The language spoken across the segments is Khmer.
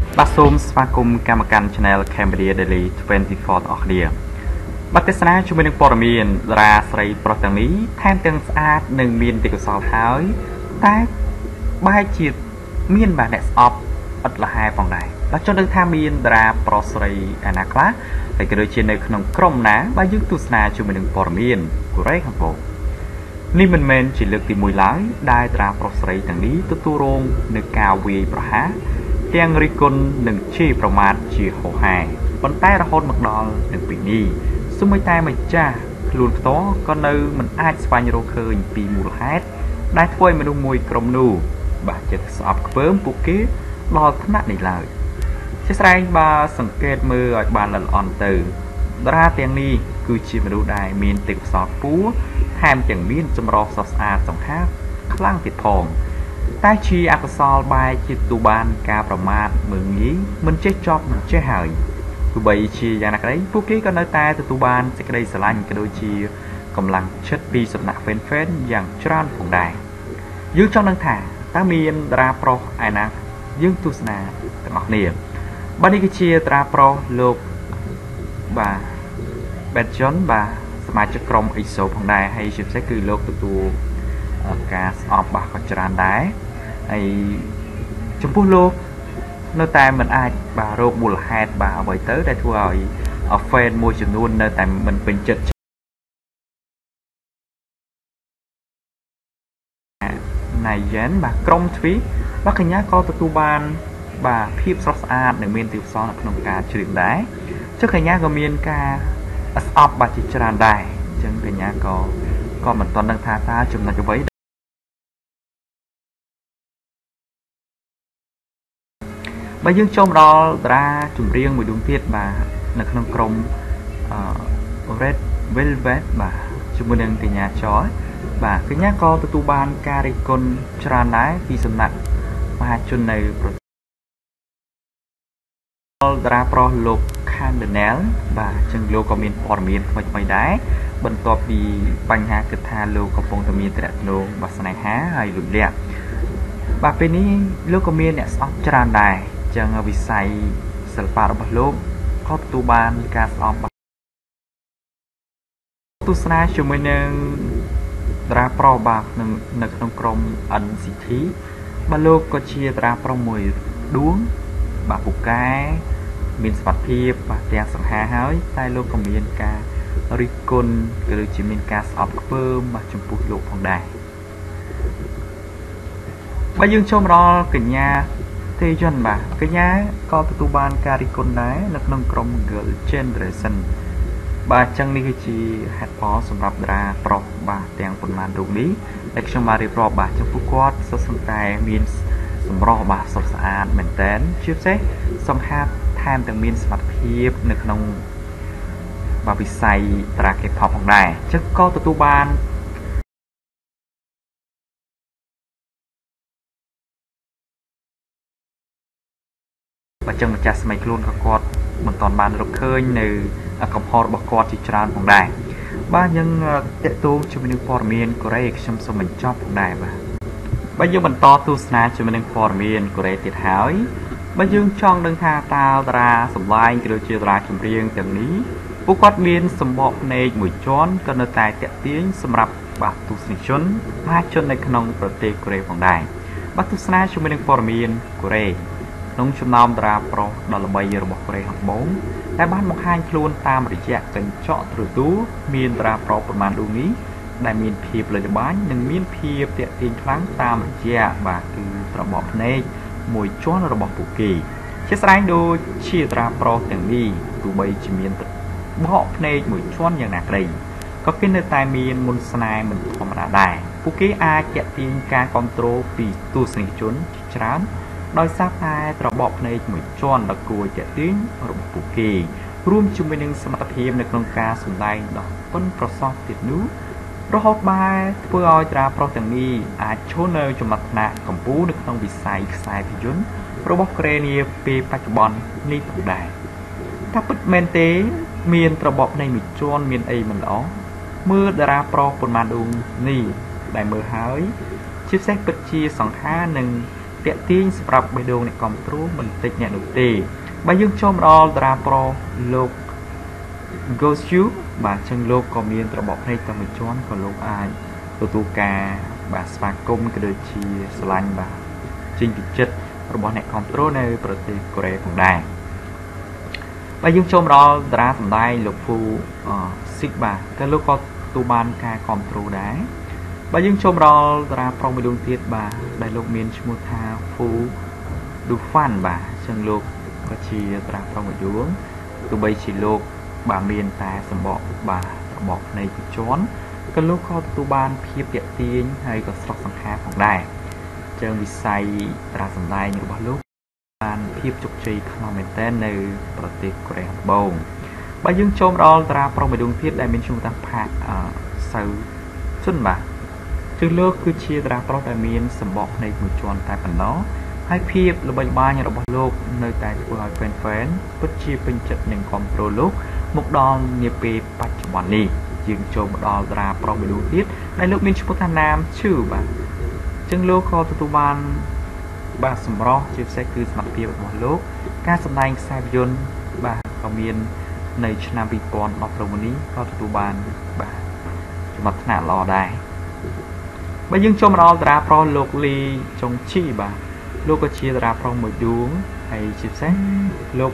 បាទសូមស្វាគមន៍កម្មការ Channel Cambodia Daily 24 អស់គ្នាបាទទេសនាជាមួយនឹងព័ត៌មានតារាស្រីប្រុសទាំងនេះថែមទាំងស្អាតនិងមានទេពកោសល្យហើយតែបែរជាមានបាទអ្នកស្អប់ឥតលះហែផងដែរបាទចង់ដឹងថាមានតារាប្រុសស្រីឯណាខ្លះហើយក៏ដូចជានៅក្នុងក្រុមណាបាទយើងទស្សនាជាមួយនឹងព័ត៌មានកូរ៉េខាងត្បូងនេះមិនមែនជាលើកទី1ឡើយដែលតារាប្រុសស្រីទាំងនេះទទួលរងនឹងការវាយប្រហារទាំងរិះគន់និងជេរប្រមាថជាហោហែប៉ុន្តែរហូតមកដល់នឹងពេលនេះសូម្បីតែម្ចាស់ខ្លួនផ្ទាល់ក៏នៅមិនអាចស្វែងរកឃើញពីមូលហេតុដែលធ្វើឲ្យមនុស្សមួយក្រុមនោះបាទចិត្តស្អប់ខ្ពើមពួកគេដល់ថ្នាក់នេះឡើយជាស្រែងបើសង្កេតមើលឲ្យបានល្អិតល្អន់ទៅតារាទាំងនេះគឺជាមនុស្សដែលមានទេពកោសល្យខ្ពស់ថែមទាំងមានចម្រោះស្រស់ស្អាតសង្ហាខ្លាំងទៀតផងតែជាអកុសលបែរជាទូបានការប្រមាថមើងងាយមិនចេះចប់មិនចេះហើយទោះបីជាយ៉ាងណាក្តីពួកគេក៏នៅតែទទួលបានសេចក្តីស្រឡាញ់ក៏ដូចជាកម្លាំងចិត្តពីសំណាក់ fan យ៉ាងច្រើនផងដែរយើងចង់ដឹងថាតើមានតារាប្រុសឯណាយើងទស្សនាទាំងអស់គ្នាបាទនេះគឺជាតារាប្រុសលោកបាទ Betjon បាទសមាជិកក្រុម EXO ផងដែរហើយជាពិសេសគឺលោកទទួលការស្អប់បាទក៏ច្រើនដែរហើយចំពោះលោកនៅតែមិនអាចបាទរកមូលហេតុបាទអ្វីទៅដែលធ្វើឲ្យ fan មួយចំនួននៅតែមិនពេញចិត្តណៃយ៉ែនបាទក្រុមទ្វីបាទកញ្ញាក៏ទទួលបានបាទភាពស្រស់ស្អាតនិងមានទេពកោសល្យនៅក្នុងការច្រៀងដែរចុះកញ្ញាក៏មានការស្អប់បាទជាច្រើនដែរអញ្ចឹងកញ្ញាក៏មិនទាន់ដឹងថាតើចំណុចអ្វីបើយើងចូលមកដល់តារាចម្រៀងមួយដួងទៀតបាទនៅក្នុងក្រុមRed Velvet បាទជាមួយនឹងកញ្ញាចយបាទកញ្ញាក៏ទទួលបានការរិះគន់ច្រើនដែរពីសំណាក់មហាជននៅប្រទេសតារាប្រុសលោក Candinal បាទអញ្ចឹងលោកក៏មានព័ត៌មានថ្មីដែរបន្ទាប់ពីបញ្ហាគិតថាលោកកំពុងតែមានទំនាក់ទំនងបាទស្នេហាហើយលួចលាក់បាទពេលនេះលោកក៏មានអ្នកស្អប់ច្រើនដែរចឹងវិស័យសិល្បៈរបស់លោកក៏ទទួលបានការស្អប់ទស្សនាជាមួយនឹងតារាប្រុសបាទនៅក្នុងក្រុម NCT បាទលោកក៏ជាតារាប្រុសមួយដួងបាទពូកែមានសមត្ថភាពបាទទាំងសង្ហាហើយតែលោកក៏មានការរិះគន់ក៏ដូចជាមានការស្អប់ខ្ពើមបាទចំពោះលោកផងដែរបើយើងចូលមកដល់កញ្ញាទេយន្តបាទកញ្ញាក៏ទទួលបានការរិះគន់ដែរនៅក្នុងក្រុម Girl Generation បាទអញ្ចឹងនេះគឺជាហេតុផលសម្រាប់តារាប្រុសបាទទាំងប៉ុន្មានរូបនេះដែលខ្ញុំបានរៀបរាប់បាទចំពោះគាត់សុទ្ធសឹងតែមានសម្រស់បាទស្រស់ស្អាតមែនតើជាពិសេសសង្ហាថែមទាំងមានសមត្ថភាពនៅក្នុងបាទវិស័យតារា K-pop ផងដែរអញ្ចឹងក៏ទទួលបានបើចឹងម្ចាស់ស្មីខ្លួនក៏គាត់មិនទាន់បានរកឃើញនៅកំហុសរបស់គាត់ជាច្រើនផងដែរបាទយើងតេតូជាមួយនឹងព័ត៌មានកូរ៉េខ្ញុំសូមបញ្ចប់ផងដែរបាទយើងបន្តទស្សនាជាមួយនឹងព័ត៌មានកូរ៉េទៀតហើយបើយើងចង់ដឹងថាតើតារាសម្ដែងក៏ដូចជាតារាចម្រៀងទាំងនេះពួកគាត់មានសម្បកភ្នែកមួយជាន់ក៏នៅតែតាក់ទាញសម្រាប់បាទទស្សនិកជនមហាជននៅក្នុងប្រទេសកូរ៉េផងដែរបាទទស្សនាជាមួយនឹងព័ត៌មានកូរ៉េក្នុងចំណោមតារាប្រុសដ៏ល្បីរបស់កូរ៉េខាងត្បូងតែបានបង្ហាញខ្លួនតាមរយៈកញ្ចក់ទូរទស្សន៍មានតារាប្រុសប្រមាណរូបនេះដែលមានភាពល្បីល្បាញនិងមានភាពតាក់ទាញខ្លាំងតាមរយៈបាទគឺរបបភ្នែកមួយជាន់របស់ពួកគេជាស្រែងដូចជាតារាប្រុសទាំងនេះទោះបីជាមានបកភ្នែកមួយជាន់យ៉ាងណាក្តីក៏គេនៅតែមានមុនស្នេហ៍មិនធម្មតាដែរពួកគេអាចតាក់ទាញការគ្រប់គ្រងពីទស្សនិកជនជាច្រើនដោយសារតែរបបភ្នែកមួយជាន់ដ៏គួរតាក់ទាញរបស់ពួកគេរួមជាមួយនឹងសមត្ថភាពនៅក្នុងការសម្ដែងដ៏ប៉ិនប្រសប់ទៀតនោះរហូតបែរធ្វើឲ្យតារាប្រុសទាំងនេះអាចឈរនៅចំណាត់ថ្នាក់កម្ពុជានៅក្នុងវិស័យខ្សែភាពយន្តរបស់កូរ៉េនាពេលបច្ចុប្បន្ននេះផងដែរថាពិតមែនទេមានរបបនៃមួយជាន់មានអីមិនល្អមើលតារាប្រុសប៉ុន្មានដួងនេះដែលមើលហើយជាពិសេសពិតជាសង្ខារនិងតាក់ទាញសម្រាប់បេះដូងអ្នកគាំទ្របន្តិចអ្នកនោះទេបើយើងចូលមកដល់តារាប្រុសលោក Goshu បាទចឹងលោកក៏មានរបបភ្នែកតែមួយជាន់ក៏លោកអាចទទួលការបាទស្វាគមន៍ក៏ដូចជាស្រឡាញ់បាទចេញពីចិត្តរបស់អ្នកគាំទ្រនៅប្រទេសកូរ៉េផងដែរបើយើងចូលមកដល់តារាសម្ដែងលោក Fu Sik បាទក៏លោកក៏ទទួលបានការគាំទ្រដែរបើយើងចូលមកដល់តារាប្រុសមួយដួងទៀតបាទដែលលោកមានឈ្មោះថា Fu Dufan បាទចឹងលោកក៏ជាតារាប្រុសមួយដួងទោះបីជាលោកបាទមានតែសម្បកបាទរបបភ្នែកមួយជាន់ក៏លោកក៏ទទួលបានភាពតាក់ទាញហើយក៏ស្រស់សង្ខារផងដែរចឹងវិស័យតារាសម្ដែងរបស់លោកបានភាពជោគជ័យខ្លាំងមែនទែននៅប្រទេសកូរ៉េត្បូងបើយើងចូលមកដល់តារាប្រុសមួយដួងទៀតដែលមានឈ្មោះថាផាសៅជុនបាទគឺលោកគឺជាតារាប្រុសដែលមានសម្បកភ្នែកមួយជាន់តែប៉ុណ្ណោះហើយភាពល្បីល្បាញរបស់លោកនៅតែធ្វើឲ្យហ្វេនពិតជាពេញចិត្តនឹងគាំទ្រលោកមកដល់នាពេលបច្ចុប្បន្ននេះយើងចូលមកដល់តារាប្រុសមួយដួងទៀតដែលលោកមានឈ្មោះថាណាមឈឺបាទចឹងលោកក៏ទទួលបានបាទសម្រស់ជាពិសេសគឺសមត្ថភាពរបស់លោកការសម្ដែងខ្សែភាពយន្តបាទក៏មាននៅឆ្នាំ2016នេះក៏ទទួលបានបាទចំណាត់ថ្នាក់ល្អដែរបើយើងចូលមកដល់តារាប្រុសលោកលីចុងជីបាទលោកក៏ជាតារាប្រុសមួយដួងហើយជាពិសេសលោក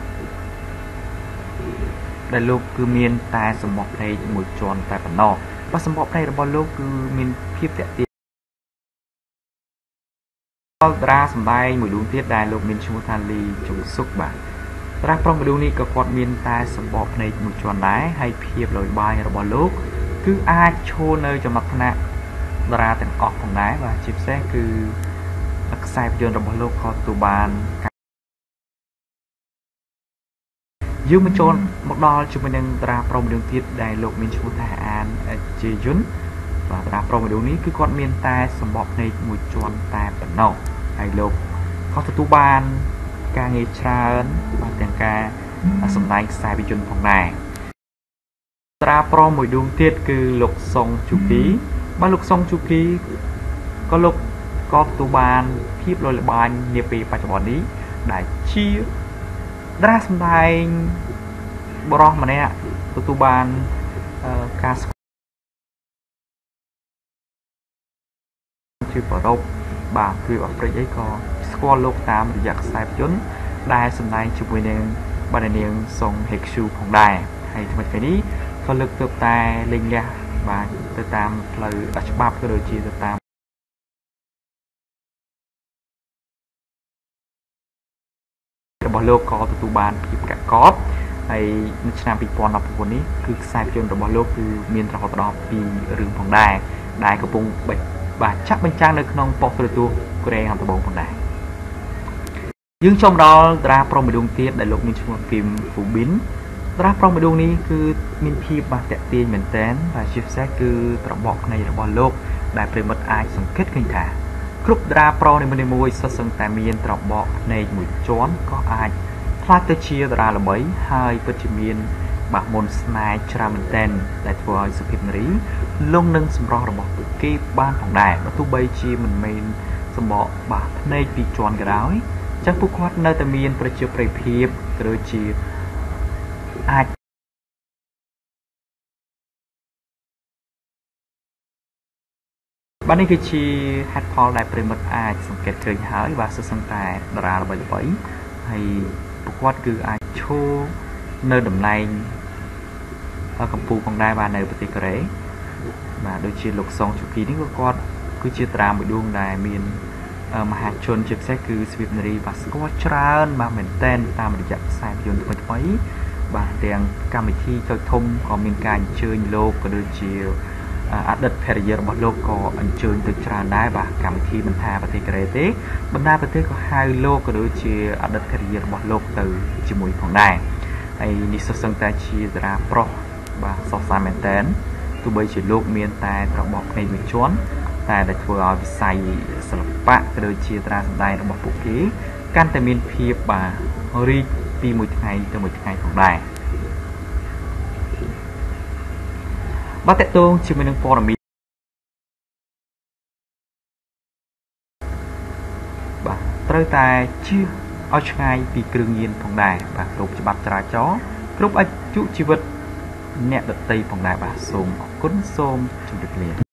ដែលលោកគឺមានតែសម្បកភ្នែកមួយជាន់តែប៉ុណ្ណោះបើសម្បកភ្នែករបស់លោកគឺមានភាពតាក់ទាញតារាសម្ដែងមួយដួងទៀតដែលលោកមានឈ្មោះថាលីចុងសុកបាទតារាប្រុសមួយដួងនេះក៏គាត់មានតែសម្បកភ្នែកមួយជាន់ដែរហើយភាពល្បីល្បាញរបស់លោកគឺអាចឈរនៅចំណាត់ថ្នាក់តារាទាំងអស់ផងដែរបាទជាពិសេសគឺខ្សែភាពយន្តរបស់លោកក៏ទទួលបានយើងមកចូលមកដល់ជាមួយនឹងតារាប្រុសមួយដួងទៀតដែលលោកមានឈ្មោះថាអានជាយុនបាទតារាប្រុសមួយដួងនេះគឺគាត់មានតែសម្បកភ្នែកមួយជាន់តែប៉ុណ្ណោះហើយលោកក៏ទទួលបានការងារច្រើនបាទទាំងការសម្ដែងខ្សែភាពយន្តផងដែរតារាប្រុសមួយដួងទៀតគឺលោកសុងជូគីបាទលោកសុងជូគីក៏លោកក៏ទទួលបានភាពល្បីល្បាញនាពេលបច្ចុប្បន្ននេះដែលជាតារាសម្ដែងបរិសម្នាក់ទទួលបានការស្គាល់ជាបរិបបាទគឺអាហ្វ្រិកអីក៏ស្គាល់លោកតាមរយៈខ្សែភាពយន្តដែលសម្ដែងជាមួយនឹងបណ្ឌនាងសុងហេកស៊ូផងដែរហើយថ្មីៗនេះក៏លើកទើបតែលេងលះបាទទៅតាមផ្លូវច្បាប់ក៏ដូចជាទៅតាមរបស់លោកក៏ទទួលបានភាពកកកហើយនៅឆ្នាំ2019នេះគឺខ្សែភាពយន្តរបស់លោកគឺមានរហូតដល់2រឿងផងដែរដែលកំពុងបាទចាក់បញ្ចាំងនៅក្នុងប៉ុស្តិ៍ទូរទស្សន៍កូរ៉េខាងត្បូងផងដែរយើងចូលដល់តារាប្រុសមួយដួងទៀតដែលលោកមានឈ្មោះគីមហ្វូប៊ីនតារាប្រុសមួយដួងនេះគឺមានភាពបាទតាក់ទាញមែនទែនបាទជាពិសេសគឺត្របកភ្នែករបស់លោកដែលប្រិមិត្តអាចសង្កេតឃើញថាគ្រប់តារាប្រុសនីមួយៗសុទ្ធសឹងតែមានត្របកភ្នែកមួយជាន់ក៏អាចខ្លាចទៅជាតារាល្បីហើយពិតជាមានបាទមន្តស្នេហ៍ច្រើនមែនទែនដែលធ្វើឲ្យសុភាពនារីលងនឹងសម្រស់របស់ពួកគេបានផងដែរបើទោះបីជាមិនមែនសម្បកបាទភ្នែកពីរជាន់ក៏ដោយចឹងពួកគាត់នៅតែមានប្រជាប្រិយភាពក៏ដូចជាអាចបាទនេះគឺជាហេតុផលដែលប្រិមិត្តអាចសង្កេតឃើញហើយបាទសុទ្ធសឹងតែតារាល្បីៗហើយពួកគាត់គឺអាចឈរនៅតំណែងកម្ពុជាផងដែរបាទនៅប្រទេសកូរ៉េបាទដូចជាលោកសុងជូគីនេះក៏គាត់គឺជាតារាមួយដួងដែលមានមហាជនជាពិសេសគឺស្វីបនារីបាទស្គាល់ច្រើនបាទមែនតែនតាមរយៈខ្សែភាពយន្តថ្មីៗបាទទាំងកម្មវិធីតូចធំក៏មានការអញ្ជើញលោកក៏ដូចជាអតីតភរិយារបស់លោកក៏អញ្ជើញទៅច្រើនដែរបាទកម្មវិធីមិនថាប្រទេសកូរ៉េទេបណ្ដាប្រទេសក៏ហៅលោកក៏ដូចជាអតីតភរិយារបស់លោកទៅជាមួយផងដែរហើយនេះសុទ្ធសឹងតែជាតារាប្រុសបាទសោះសាមែនតែនទោះបីជាលោកមានតែត្របកភ្នែកមួយជាន់តែដែលធ្វើឲ្យវិស័យសិល្បៈក៏ដូចជាតារាសម្ដែងរបស់ពួកគេកាន់តែមានភាពបាទរីកពីមួយថ្ងៃទៅមួយថ្ងៃផងដែរបាទតកតងជាមួយនឹងព័ត៌មានត្រូវតែជឿឲ្យឆ្ងាយពីគ្រឿងញៀនផងដែរបាទគ្រប់ច្បាប់ចរាចរណ៍គ្រប់អាយុជីវិតអ្នកដតីផងដែរបាទសូមអរគុណសូមជម្រាបលា